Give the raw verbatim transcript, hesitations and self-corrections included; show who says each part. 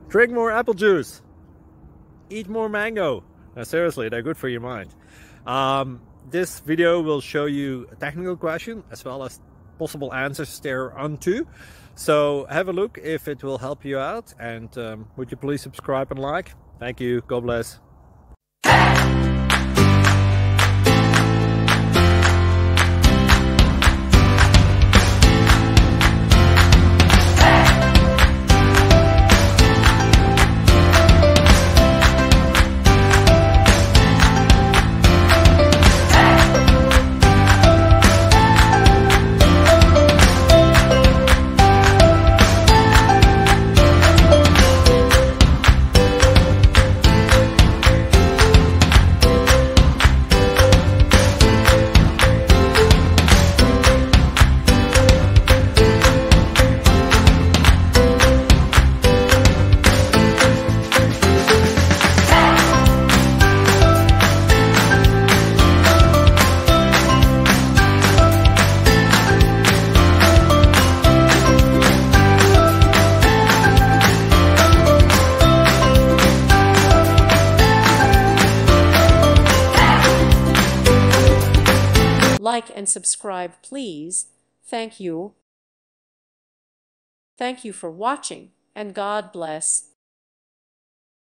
Speaker 1: Drink more apple juice. Eat more mango. Now, seriously, they're good for your mind. Um, this video will show you a technical question as well as possible answers thereunto. So have a look if it will help you out, and um, would you please subscribe and like? Thank you. God bless.
Speaker 2: Like and subscribe, please. Thank you. Thank you for watching, and God bless.